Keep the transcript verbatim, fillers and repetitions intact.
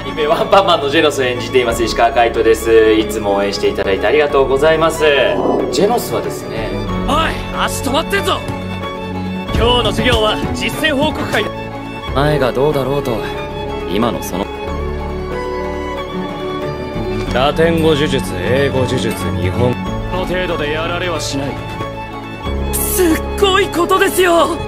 ニメワンパンマンのジェノスを演じています石川海人です。いつも応援していただいてありがとうございます。ジェノスはですね、 おい、足止まってんぞ。今日の授業は実践報告会だ。 前がどうだろうと今のそのラテン語呪術、英語呪術、日本の程度でやられはしない。すっごいことですよ。